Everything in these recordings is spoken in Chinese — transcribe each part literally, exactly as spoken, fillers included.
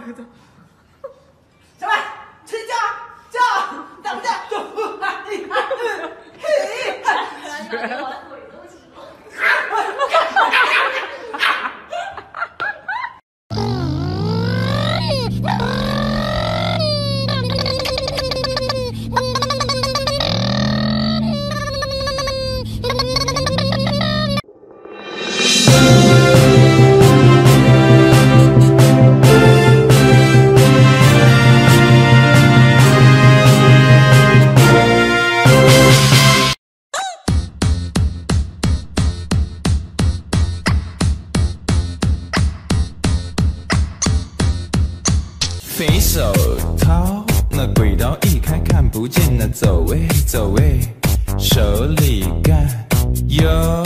的。小白，请叫叫，等着，就嘿，嘿，嘿，我的腿都起肥手掏，那轨道一开看不见，那走位走位，手里干有。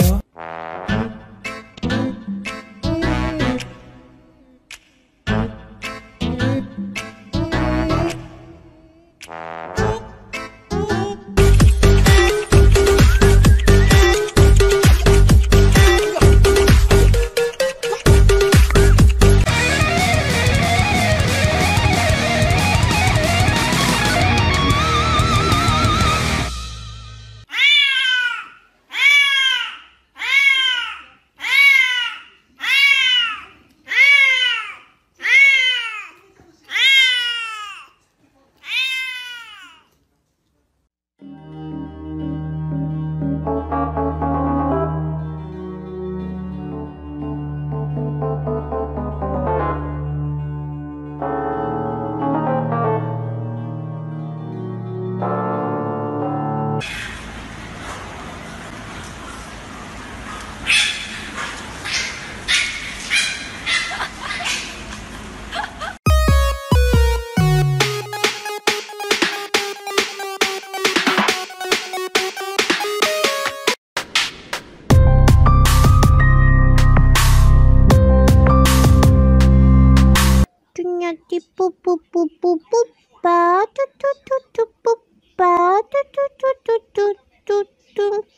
不不不不不吧，嘟嘟嘟嘟不吧，嘟嘟嘟嘟嘟嘟嘟，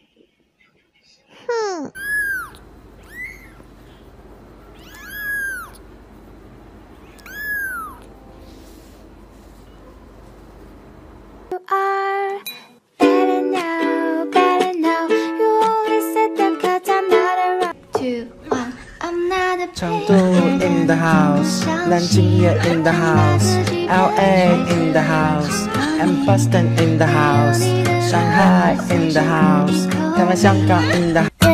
哼。You are better now, better now. You only said that 'cause I'm not around. Two, one, I'm not a. 成都 in the house， 南京也 in the house，L A in the house，and Boston in the house， 上海 in the house， 台湾、香港 in the house。